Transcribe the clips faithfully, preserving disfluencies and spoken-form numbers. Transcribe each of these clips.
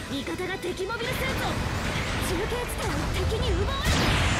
味方が敵モビルスーツを中継地点を敵に奪われた。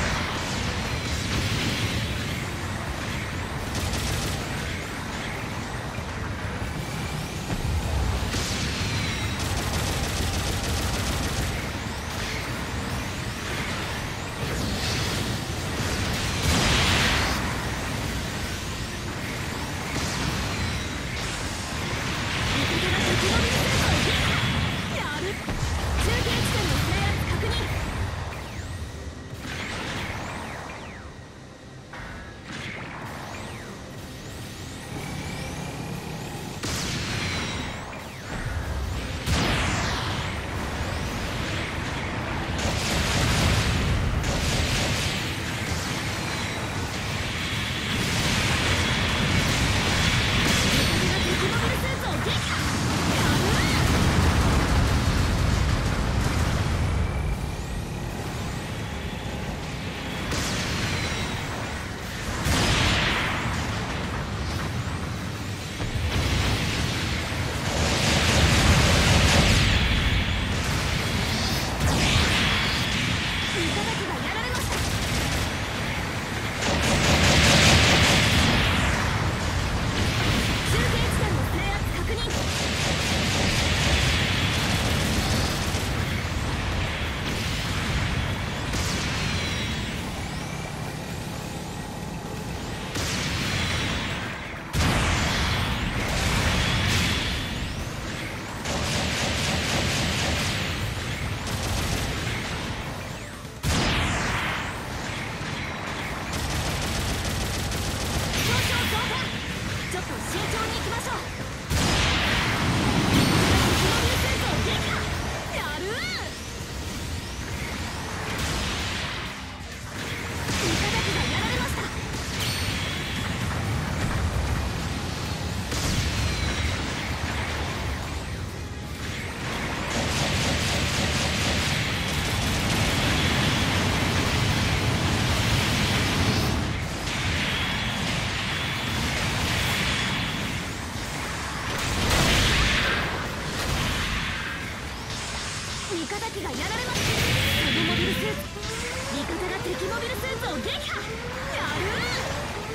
味方機がやられます。このモビルスーツ、味方が敵モビルスーツを撃破。やる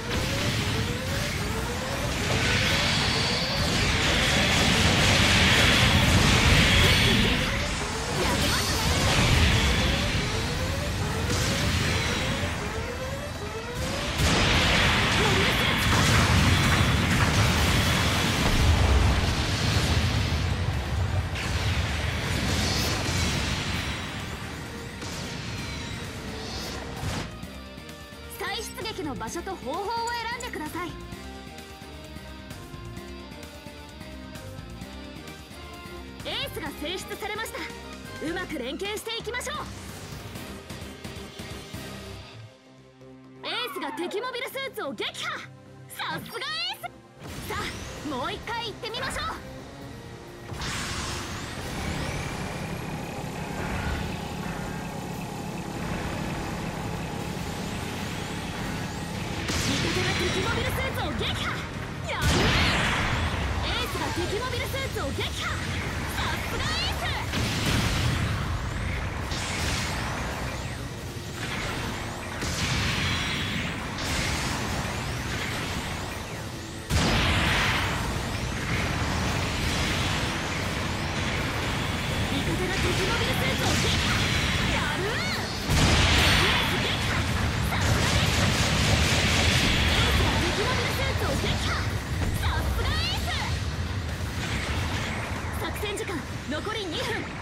出撃の場所と方法を選んでください。エースが選出されました。うまく連携していきましょう。エースが敵モビルスーツを撃破。さすがエース。さあもう一回行ってみましょう。敵モビルスーツを撃破。やるエースが敵モビルスーツを撃破。さすがエース。味方が敵モビルスーツを撃破。やるエース撃破。さすがです。敵モビルスーツを撃破。さすがエース。作戦時間残りにふん。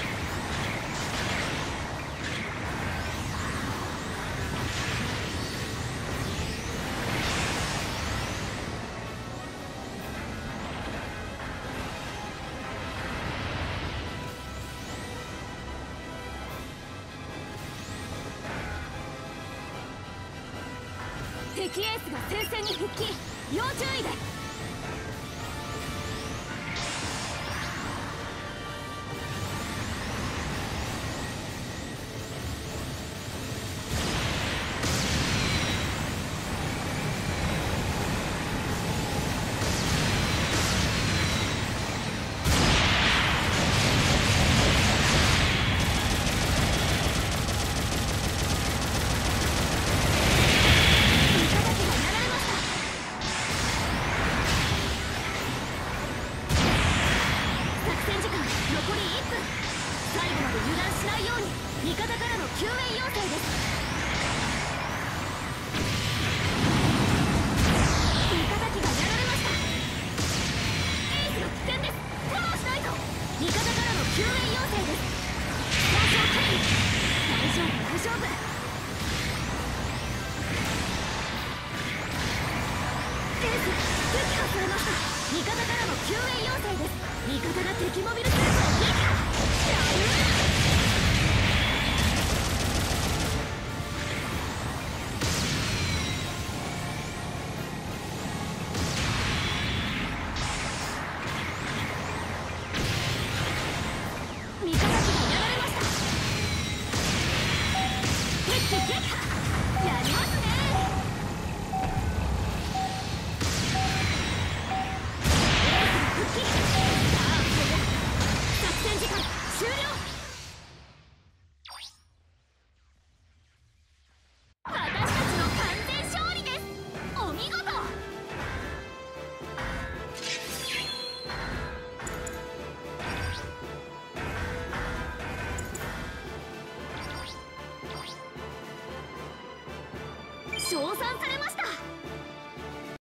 敵エースが戦線に復帰。要注意です。敵最後まで油断しないように味方からの救援要請です。味方機がやられました。エースが危険です。フォローしないと。味方からの救援要請です。損傷回避。大丈夫大丈夫。エース撃破されました。味方からの救援要請です。味方が敵モビルスーツを撃破。やる。味方機がやられました。敵機撃破。やりますね。復帰。さあここ作戦時間終了。私たちの完全勝利です。お見事。称賛され